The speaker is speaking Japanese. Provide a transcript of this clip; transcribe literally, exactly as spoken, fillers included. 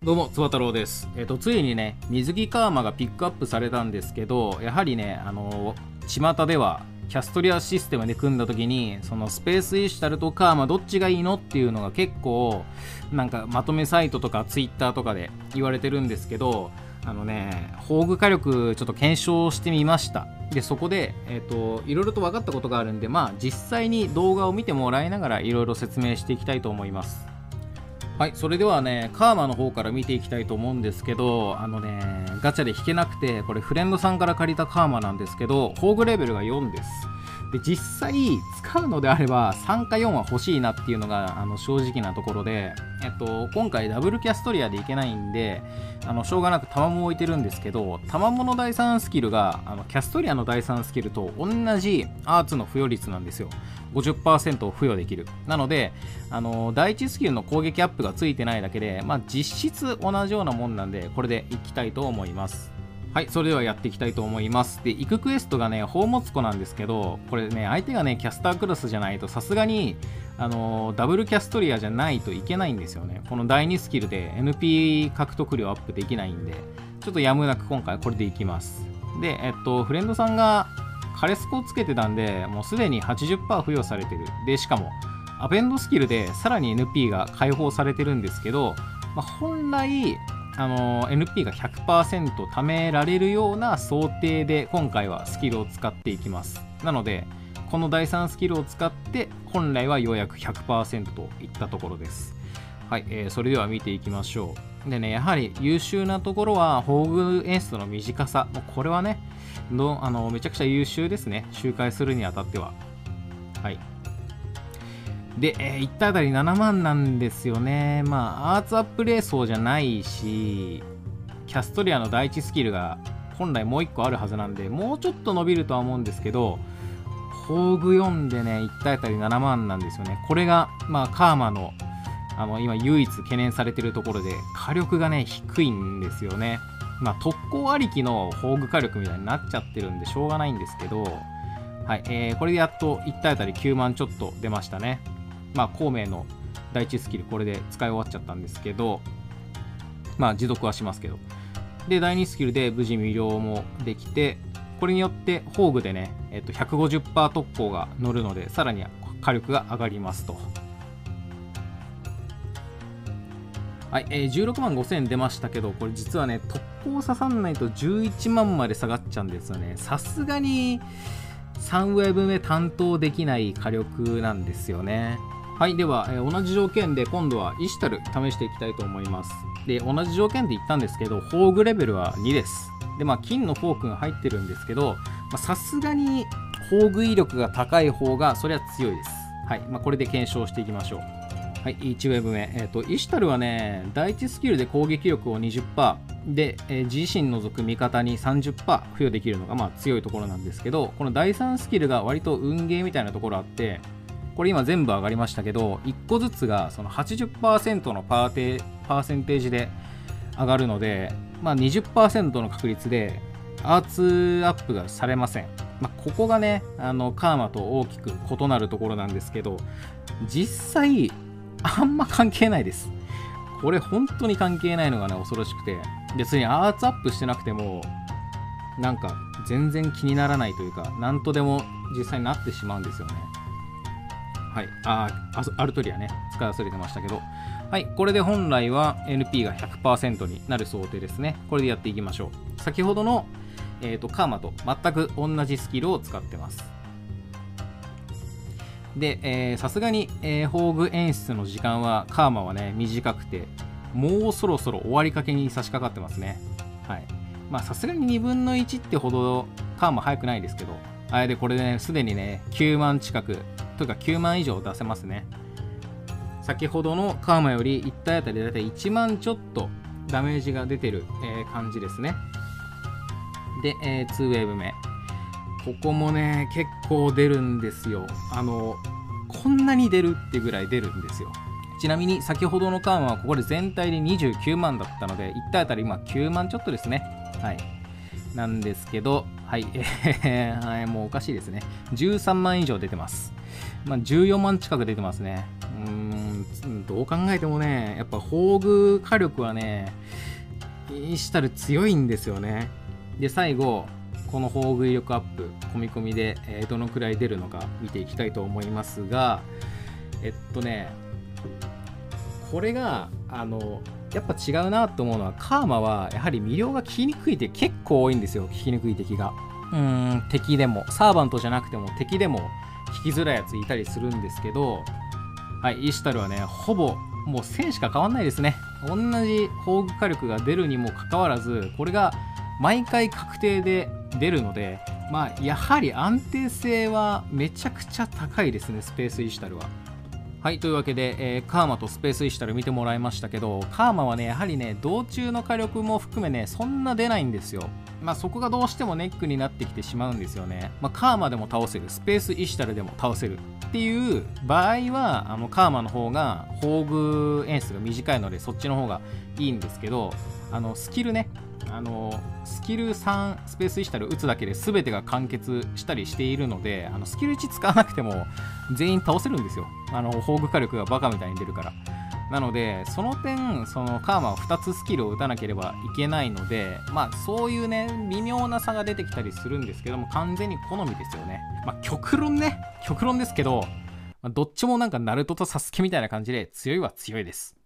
どうも、つば太郎です。えっと、ついにね、水着カーマがピックアップされたんですけど、やはりね、あのー、巷では、キャストリアシステムで組んだ時に、そのスペースイシュタルとカーマどっちがいいのっていうのが結構、なんかまとめサイトとかツイッターとかで言われてるんですけど、あのね、宝具火力ちょっと検証してみました。で、そこで、えっと、いろいろと分かったことがあるんで、まあ、実際に動画を見てもらいながらいろいろ説明していきたいと思います。はい、それではね、カーマの方から見ていきたいと思うんですけど、あのね、ガチャで引けなくて、これフレンドさんから借りたカーマなんですけど、宝具レベルがよんです。で、実際使うのであればさんかよんは欲しいなっていうのがあの正直なところで、えっと、今回ダブルキャストリアでいけないんで、あのしょうがなく弾も置いてるんですけど、弾ものだいさんスキルがあのキャストリアのだいさんスキルと同じアーツの付与率なんですよ。ごじゅっパーセント を付与できる。なので、あのだいいちスキルの攻撃アップがついてないだけで、まあ、実質同じようなもんなんで、これでいきたいと思います。はい、それではやっていきたいと思います。で、行くクエストがね、宝物庫なんですけど、これね、相手がね、キャスタークラスじゃないと、さすがに、あのー、ダブルキャストリアじゃないといけないんですよね。このだいにスキルで エヌピー 獲得量アップできないんで、ちょっとやむなく今回これでいきます。で、えっと、フレンドさんがカレスコをつけてたんで、もうすでに はちじゅっパーセント 付与されてる。で、しかも、アベンドスキルでさらに エヌピー が解放されてるんですけど、まあ、本来、あの エヌピー が ひゃくパーセント 貯められるような想定で今回はスキルを使っていきます。なのでこのだいさんスキルを使って本来はようやく ひゃくパーセント といったところです。はい、えー、それでは見ていきましょう。でね、やはり優秀なところは宝具演出の短さ。もうこれはねのあのめちゃくちゃ優秀ですね、周回するにあたっては。はいで、えー、いち体当たりななまんなんですよね。まあ、アーツアップレーソーじゃないし、キャストリアの第一スキルが本来もういっこあるはずなんで、もうちょっと伸びるとは思うんですけど、宝具よんでね、いち体当たりななまんなんですよね。これが、まあ、カーマの、あの、今唯一懸念されてるところで、火力がね、低いんですよね。まあ、特攻ありきの宝具火力みたいになっちゃってるんで、しょうがないんですけど、はい、えー、これでやっといち体当たりきゅうまんちょっと出ましたね。まあ、孔明の第一スキル、これで使い終わっちゃったんですけど、まあ、持続はしますけど。で、だいにスキルで無事無料もできて、これによって宝具でね、えっと、ひゃくごじゅっパーセント 特攻が乗るので、さらに火力が上がりますと。はい、えー、じゅうろくまんごせん出ましたけど、これ実はね、特攻刺さんないとじゅういちまんまで下がっちゃうんですよね。さすがにさんウェーブ目担当できない火力なんですよね。はい、では、えー、同じ条件で今度はイシュタル試していきたいと思います。で、同じ条件で言ったんですけど、宝具レベルはにです。で、まあ、金のフォークが入ってるんですけど、さすがに宝具威力が高い方が、それは強いです。はい、まあ、これで検証していきましょう。はい、いちウェーブ目。えっと、イシュタルはね、だいいちスキルで攻撃力を にじゅっパーセント、で、えー、自身除く味方に さんじゅっパーセント 付与できるのが、まあ、強いところなんですけど、このだいさんスキルが割と運ゲーみたいなところあって、これ今全部上がりましたけど、いっこずつがその はちじゅっパーセント のパーテパーセンテージで上がるので、まあ、にじゅっパーセント の確率でアーツアップがされません。まあ、ここがね、あのカーマと大きく異なるところなんですけど、実際あんま関係ないです。これ本当に関係ないのがね、恐ろしくて、別にアーツアップしてなくてもなんか全然気にならないというか、なんとでも実際になってしまうんですよね。はい、あアルトリアね、使い忘れてましたけど、はい、これで本来は エヌピー が ひゃくパーセント になる想定ですね。これでやっていきましょう。先ほどの、えーと、カーマと全く同じスキルを使ってます。で、さすがに、えー、宝具演出の時間は、カーマはね、短くて、もうそろそろ終わりかけに差し掛かってますね。はい。まあ、さすがににぶんのいちってほど、カーマ早くないですけど、あれでこれでね、すでにね、きゅうまん近く、というかきゅうまん以上出せますね。先ほどのカーマよりいち体当たりだいたいいちまんちょっとダメージが出てる、えー、感じですね。で、えー、にウェーブ目。ここもね、結構出るんですよ。あの、こんなに出るってぐらい出るんですよ。ちなみに先ほどのカーマはここで全体でにじゅうきゅうまんだったので、いち体当たり今きゅうまんちょっとですね。はい。なんですけど、はい、えー、はい、もうおかしいですね。じゅうさんまん以上出てます。まあ、じゅうよんまん近く出てますね。 うーん、どう考えてもね、やっぱ宝具火力はね、イシュタル強いんですよね。で、最後、この宝具威力アップ、込み込みで、えー、どのくらい出るのか見ていきたいと思いますが、えっとね、これが、あの、やっぱ違うなと思うのは、カーマはやはり魅了が効きにくいって結構多いんですよ、効きにくい敵が。うーん、敵でも、サーバントじゃなくても敵でも引きづらいやついたりするんですけど、はい、イシュタルはね、ほぼもうせんしか変わんないですね。同じ宝具火力が出るにもかかわらず、これが毎回確定で出るので、まあ、やはり安定性はめちゃくちゃ高いですね、スペースイシュタルは。はい、というわけで、えー、カーマとスペースイシュタル見てもらいましたけど、カーマはね、やはりね、道中の火力も含めね、そんな出ないんですよ。まあそこがどうしてもネックになってきてしまうんですよね。まあカーマでも倒せる、スペースイシュタルでも倒せるっていう場合は、あのカーマの方が宝具演出が短いので、そっちの方がいいんですけど、あのスキルね、あのスキルさんスペースイシュタル打つだけで全てが完結したりしているので、あのスキルいち使わなくても全員倒せるんですよ。あの宝具火力がバカみたいに出るから。なのでその点、そのカーマはふたつスキルを打たなければいけないので、まあそういうね微妙な差が出てきたりするんですけども、完全に好みですよね。まあ極論ね極論ですけど、まあ、どっちもなんかナルトとサスケみたいな感じで強いは強いです。